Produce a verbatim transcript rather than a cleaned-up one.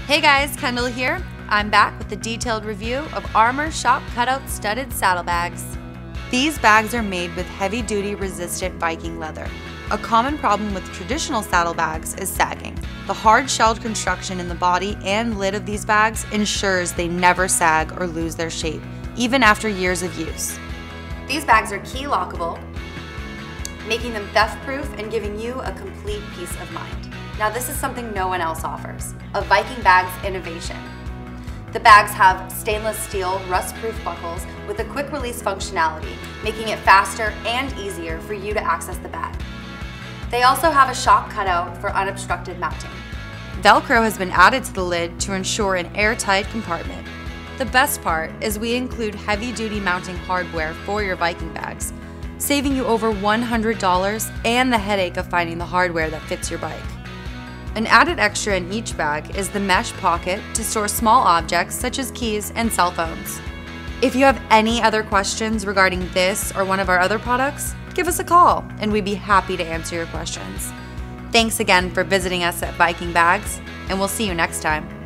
Hey guys, Kendall here. I'm back with a detailed review of Armor Shop Cutout Studded Saddlebags. These bags are made with heavy-duty resistant Viking leather. A common problem with traditional saddlebags is sagging. The hard-shelled construction in the body and lid of these bags ensures they never sag or lose their shape, even after years of use. These bags are key lockable, making them theft-proof and giving you a complete peace of mind. Now this is something no one else offers, a Vikingbags innovation. The bags have stainless steel, rust-proof buckles with a quick-release functionality, making it faster and easier for you to access the bag. They also have a shock cutout for unobstructed mounting. Velcro has been added to the lid to ensure an airtight compartment. The best part is we include heavy-duty mounting hardware for your Viking bags, saving you over one hundred dollars and the headache of finding the hardware that fits your bike. An added extra in each bag is the mesh pocket to store small objects such as keys and cell phones. If you have any other questions regarding this or one of our other products, give us a call and we'd be happy to answer your questions. Thanks again for visiting us at Vikingbags, and we'll see you next time.